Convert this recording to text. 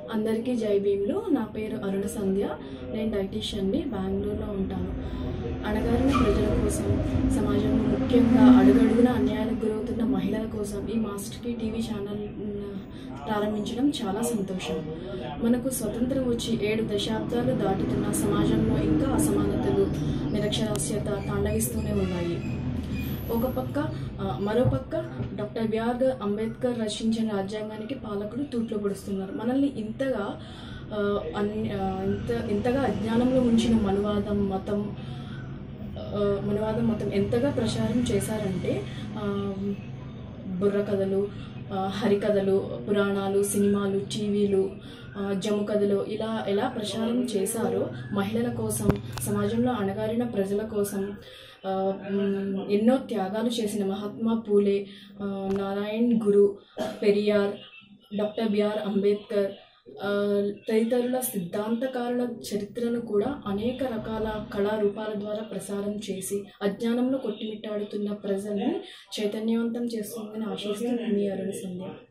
అందరికీ జై భీమ్లు. నా పేరు అరుణ సంధ్య. నేను డైటీషియన్ని, బెంగళూరులో ఉంటాను. అణగారిన ప్రజల కోసం, సమాజంలో ముఖ్యంగా అడుగడుగున అన్యాయాలకు గురవుతున్న మహిళల కోసం ఈ మాస్టర్ కీ టీవీ ఛానల్ ప్రారంభించడం చాలా సంతోషం. మనకు స్వతంత్రం వచ్చి 7 దశాబ్దాలు దాటుతున్న సమాజంలో ఇంకా అసమానతలు, నిరక్షరాస్యత తాండవిస్తూనే ఉన్నాయి. మరోపక్క డాక్టర్ బిఆర్ అంబేద్కర్ రచించిన రాజ్యాంగానికి పాలకులు తూట్లు పొడుస్తున్నారు. మనల్ని ఇంతగా అజ్ఞానంలో ఉంచిన మనువాదం మతం ఎంతగా ప్రచారం చేశారంటే బుర్ర కథలు, హరికథలు, పురాణాలు, సినిమాలు, టీవీలు, జమ్ము కథలు ఇలా ఎలా ప్రచారం చేశారో మహిళల కోసం, సమాజంలో అణగారిన ప్రజల కోసం ఎన్నో త్యాగాలు చేసిన మహాత్మా పూలే, నారాయణ్ గురు, పెరియార్, డాక్టర్ బిఆర్ అంబేద్కర్ తదితరుల సిద్ధాంతకారుల చరిత్రను కూడా అనేక రకాల కళారూపాల ద్వారా ప్రసారం చేసి అజ్ఞానంలో కొట్టిమిట్టాడుతున్న ప్రజల్ని చైతన్యవంతం చేస్తుందని ఆశిస్తూ మీ అరుణ సంధ్య.